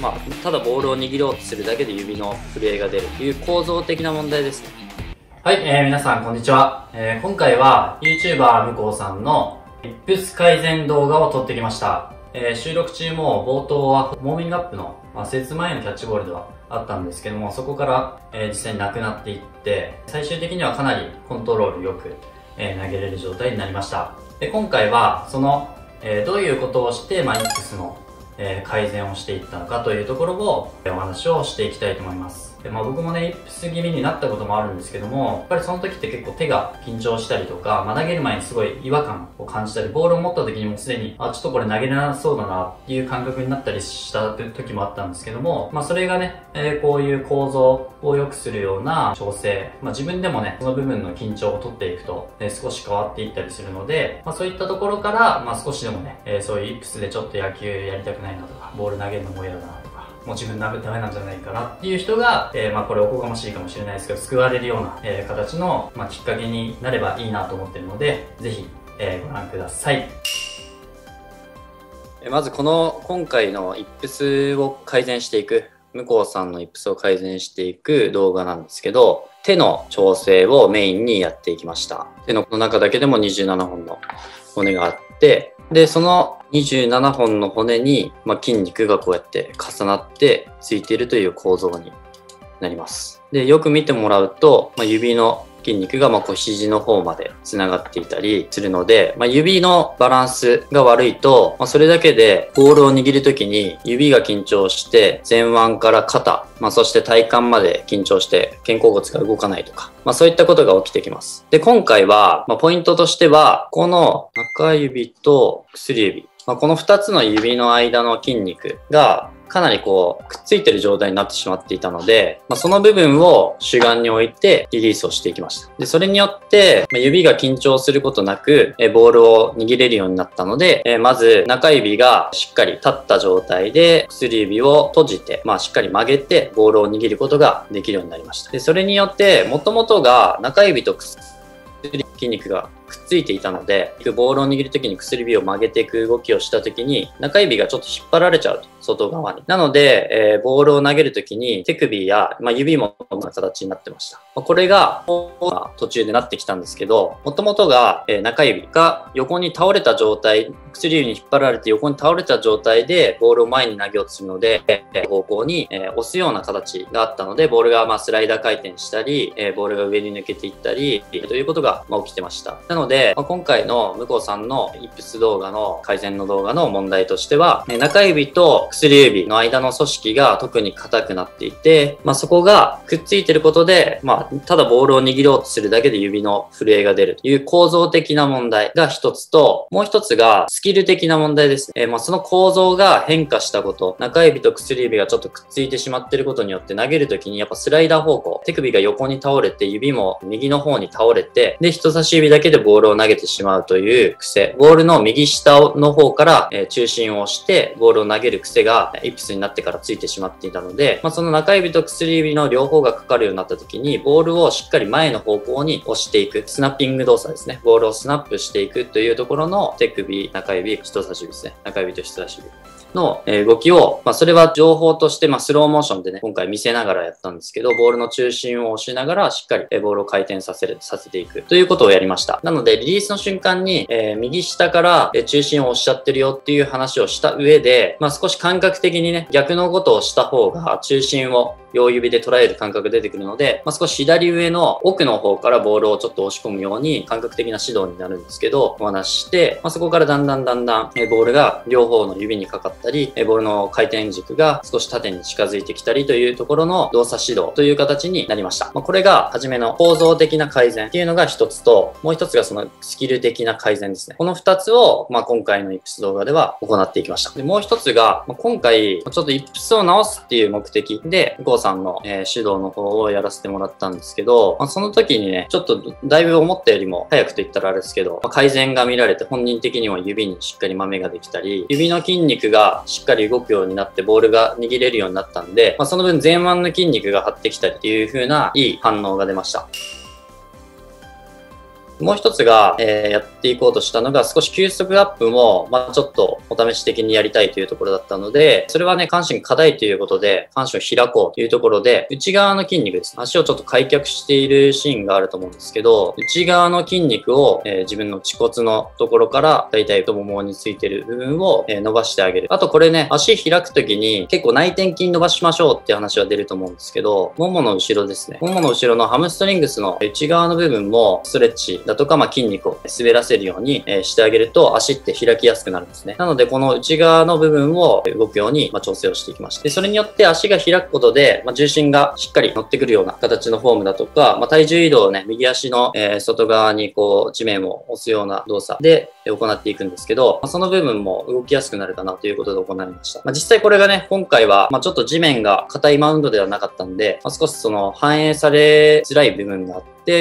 ただボールを握ろうとするだけで指の震えが出るという構造的な問題ですね。はい、皆さんこんにちは。今回は YouTuber 向こうさんのイップス改善動画を撮ってきました。収録中も冒頭はウォーミングアップの、施術前のキャッチボールではあったんですけども、そこから、実際になくなっていって、最終的にはかなりコントロールよく、投げれる状態になりました。で今回はその、どういうことをして、イップスの、改善をしていったのかというところを、お話をしていきたいと思います。で僕もね、イップス気味になったこともあるんですけども、やっぱりその時って結構手が緊張したりとか、投げる前にすごい違和感を感じたり、ボールを持った時にもうすでに、ちょっとこれ投げれなそうだなっていう感覚になったりした時もあったんですけども、それがね、こういう構造を良くするような調整、自分でもね、その部分の緊張を取っていくと、少し変わっていったりするので、そういったところから、少しでもね、そういうイップスでちょっと野球やりたくないなとか、ボール投げるのも嫌だなとか、もう自分ダメなんじゃないかなっていう人が、これおこがましいかもしれないですけど、救われるような、形の、きっかけになればいいなと思っているので、ぜひ、ご覧ください。まず今回のイップスを改善していく、向こうさんのイップスを改善していく動画なんですけど、手の調整をメインにやっていきました。手の中だけでも27本の骨があって、で、その27本の骨に、筋肉がこうやって重なってついているという構造になります。で、よく見てもらうと、指の筋肉が肘の方まで繋がっていたりするので、指のバランスが悪いと、それだけでボールを握るときに指が緊張して前腕から肩、そして体幹まで緊張して肩甲骨が動かないとか、そういったことが起きてきます。で、今回は、ポイントとしては、この中指と薬指、この2つの指の間の筋肉がかなりくっついてる状態になってしまっていたので、その部分を主眼に置いてリリースをしていきました。で、それによって、指が緊張することなく、ボールを握れるようになったので、まず中指がしっかり立った状態で、薬指を閉じて、しっかり曲げて、ボールを握ることができるようになりました。で、それによって、元々が中指と筋肉がくっついていたので、ボールを握るときに薬指を曲げていく動きをしたときに、中指がちょっと引っ張られちゃうと、外側に。なので、ボールを投げるときに手首や、指もこんな形になってました。これが途中でなってきたんですけど、もともとが中指が横に倒れた状態、薬指に引っ張られて横に倒れた状態でボールを前に投げようとするので、方向に押すような形があったので、ボールがスライダー回転したり、ボールが上に抜けていったり、ということが起きてました。なので、今回の向こうさんのイップス動画の改善の動画の問題としては、中指と薬指の間の組織が特に硬くなっていて、そこがくっついてることで、ただボールを握ろうとするだけで指の震えが出るという構造的な問題が一つと、もう一つがスキル的な問題ですね。その構造が変化したこと、中指と薬指がちょっとくっついてしまっていることによって投げるときにやっぱスライダー方向、手首が横に倒れて指も右の方に倒れて、で、人差し指だけでボールを投げてしまうという癖。ボールの右下の方から、中心を押してボールを投げる癖がイップスになってからついてしまっていたので、その中指と薬指の両方がかかるようになった時に、ボールをしっかり前の方向に押していく。スナッピング動作ですね。ボールをスナップしていくというところの手首、中指、人差し指ですね。中指と人差し指の動きを、それは情報として、スローモーションでね、今回見せながらやったんですけど、ボールの中心を押しながらしっかりボールを回転させていくということをやりました。なので、リリースの瞬間に、右下から中心を押しちゃってるよっていう話をした上で、少し感覚的にね、逆のことをした方が中心を両指で捉える感覚が出てくるので、少し左上の奥の方からボールをちょっと押し込むように感覚的な指導になるんですけど、お話しして、そこからだんだんボールが両方の指にかかったり、ボールの回転軸が少し縦に近づいてきたりというところの動作指導という形になりました。これが初めの構造的な改善っていうのが一つと、もう一つがそのスキル的な改善ですね。この二つを、今回のイップス動画では行っていきました。で、もう一つが、今回、ちょっとイップスを直すっていう目的で、向こうさんの、指導の方をやらせてもらったんですけど、その時にね、ちょっとだいぶ思ったよりも早くと言ったらあれですけど、改善が見られて本人的には指にしっかりマメができたり、指の筋肉がしっかり動くようになってボールが握れるようになったんで、その分前腕の筋肉が張ってきたりっていう風ないい反応が出ました。 もう一つが、やっていこうとしたのが、少し球速アップも、ちょっとお試し的にやりたいというところだったので、それはね、下半身課題ということで、下半身を開こうというところで、内側の筋肉ですね。足をちょっと開脚しているシーンがあると思うんですけど、内側の筋肉を、自分の恥骨のところから、だいたい太ももについてる部分を、伸ばしてあげる。あとこれね、足開くときに結構内転筋伸ばしましょうっていう話は出ると思うんですけど、ももの後ろですね。ももの後ろのハムストリングスの内側の部分もストレッチだとか、筋肉を滑らせるようにしてあげると足って開きやすくなるんですね。なのでこの内側の部分を動くように調整をしていきました。で、それによって足が開くことで、重心がしっかり乗ってくるような形のフォームだとか、体重移動をね、右足の外側にこう地面を押すような動作で行っていくんですけど、その部分も動きやすくなるかなということで行いました。実際これがね、今回はちょっと地面が硬いマウンドではなかったんで、少しその反映されづらい部分があって、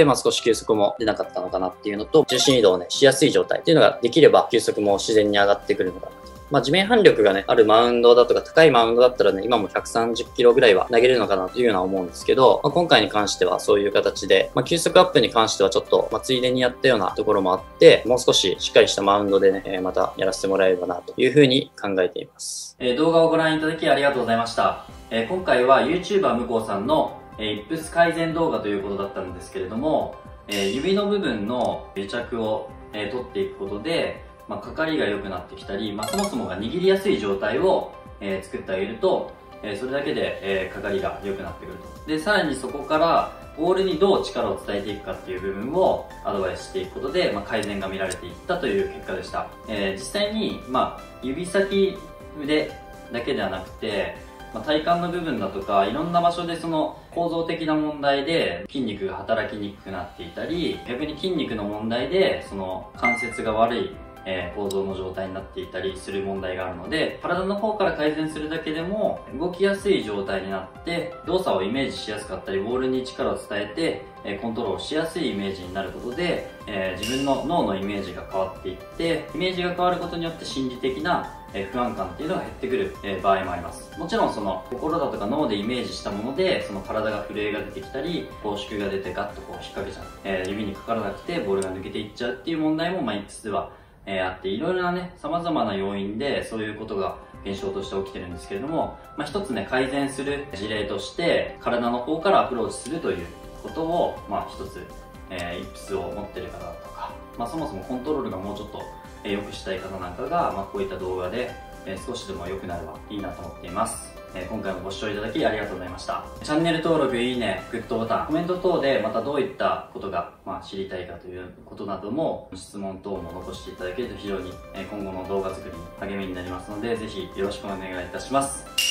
少し球速も出なかったのかなっていうのと、重心移動をね、しやすい状態っていうのができれば、球速も自然に上がってくるのかなと。地面反力がね、あるマウンドだとか、高いマウンドだったらね、今も130キロぐらいは投げれるのかなというのは思うんですけど、今回に関してはそういう形で、球速アップに関してはちょっと、ついでにやったようなところもあって、もう少ししっかりしたマウンドでね、またやらせてもらえればなというふうに考えています。動画をご覧いただきありがとうございました。今回は YouTuber 向こうさんのイップス改善動画ということだったんですけれども、指の部分の癒着を取っていくことで、かかりが良くなってきたり、そもそもが握りやすい状態を作ってあげると、それだけでかかりが良くなってくると。で、さらにそこからボールにどう力を伝えていくかっていう部分をアドバイスしていくことで、改善が見られていったという結果でした。実際に、指先腕だけではなくて、体幹の部分だとかいろんな場所でその構造的な問題で筋肉が働きにくくなっていたり、逆に筋肉の問題でその関節が悪い構造の状態になっていたりする問題があるので、体の方から改善するだけでも動きやすい状態になって動作をイメージしやすかったり、ボールに力を伝えてコントロールしやすいイメージになることで、自分の脳のイメージが変わっていって、イメージが変わることによって心理的な不安感っていうのが減ってくる場合もあります。もちろんその心だとか脳でイメージしたもので、その体が震えが出てきたり、拘縮が出てガッとこう引っ掛けちゃう、指にかからなくてボールが抜けていっちゃうっていう問題もいくつではあって、いろいろなね、様々な要因でそういうことが現象として起きてるんですけれども、一つね、改善する事例として、体の方からアプローチするということを、一つ、イップスを持ってる方だとか、そもそもコントロールがもうちょっと良くしたい方なんかが、こういった動画で少しでも良くなればいいなと思っています。今回もご視聴いただきありがとうございました。チャンネル登録、いいね、グッドボタン、コメント等でまたどういったことが、知りたいかということなども質問等も残していただけると非常に今後の動画作りに励みになりますので、ぜひよろしくお願いいたします。